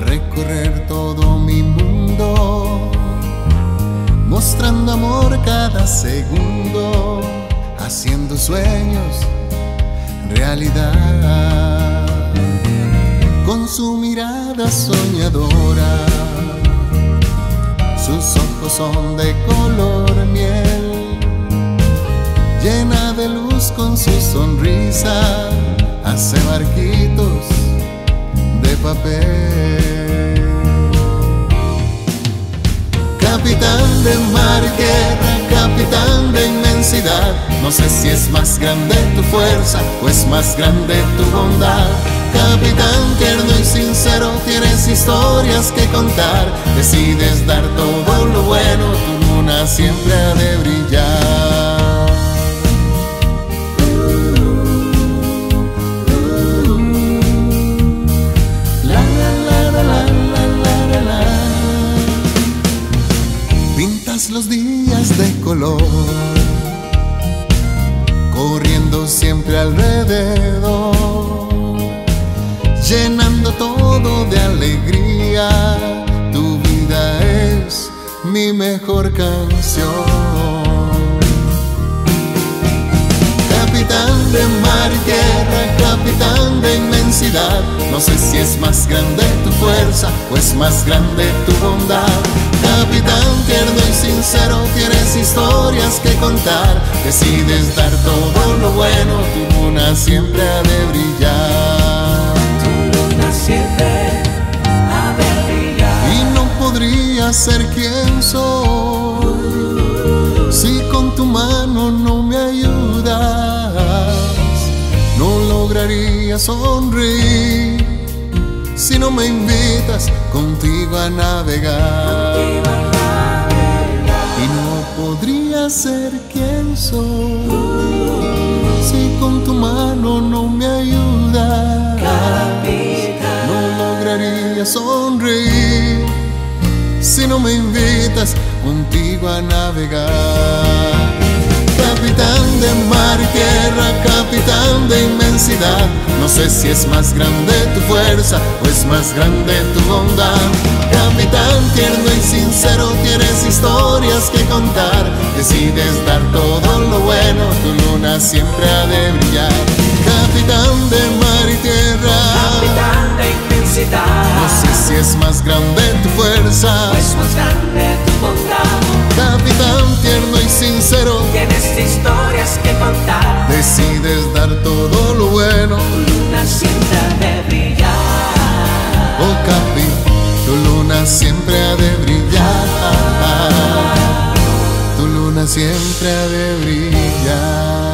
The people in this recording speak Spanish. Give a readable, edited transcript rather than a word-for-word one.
recorrer todo mi mundo, mostrando amor cada segundo, haciendo sueños realidad. Con su mirada soñadora, sus ojos son de color miel, llena de luz con su sonrisa, hace barquitos de papel. Capitán de mar y tierra, capitán de inmensidad, no sé si es más grande tu fuerza o es más grande tu bondad. Capitán tierno y sincero, tienes historias que contar, decides dar todo lo bueno, tu luna siempre ha de brillar. La, la, la, la, la, la, la, la. Pintas los días de color, corriendo siempre alrededor, llenando todo de alegría. Tu vida es mi mejor canción. Capitán de mar y tierra, capitán de inmensidad, no sé si es más grande tu fuerza o es más grande tu bondad. Capitán tierno y sincero, tienes historias que contar, decides dar todo lo bueno, tu luna siempre ha de brillar. Siempre ha de brillar. Y no podría ser quien soy si con tu mano no me ayudas. No lograría sonreír si no me invitas contigo a navegar. Y no podría ser quien soy si con tu mano no me ayudas. Sonreír si no me invitas contigo a navegar. Capitán de mar y tierra, capitán de inmensidad, no sé si es más grande tu fuerza o es más grande tu bondad. Capitán tierno y sincero, tienes historias que contar, decides dar todo lo bueno, tu luna siempre ha de brillar. Capitán de mar y tierra, capitán de inmensidad, no sé si es más grande tu fuerza o es más grande tu bondad. Capitán tierno y sincero, tienes historias que contar, decides dar todo lo bueno, tu luna siempre ha de brillar. oh Capi, tu luna siempre ha de brillar. Tu luna siempre ha de brillar.